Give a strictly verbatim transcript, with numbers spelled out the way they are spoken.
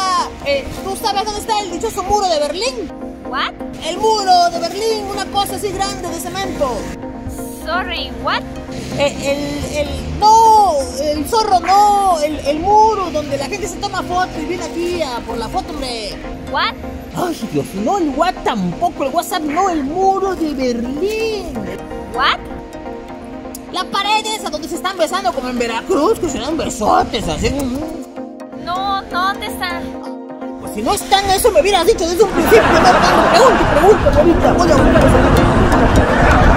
Eh, ¿Tú sabes dónde está el dichoso muro de Berlín? What? El muro de Berlín, una cosa así grande de cemento. Sorry, what? Eh, el, el, no, el zorro no, el, el muro donde la gente se toma fotos y viene aquí a por la foto, hombre. What? Ay, Dios, no, el WhatsApp tampoco, el WhatsApp no, el muro de Berlín. What? La pared esa donde se están besando como en Veracruz, que se dan besotes así. No, no, ¿dónde está? Pues si no están, eso me hubieras dicho desde un principio. No, no, pregunte, pregúntame ahorita. Voy a buscar esa.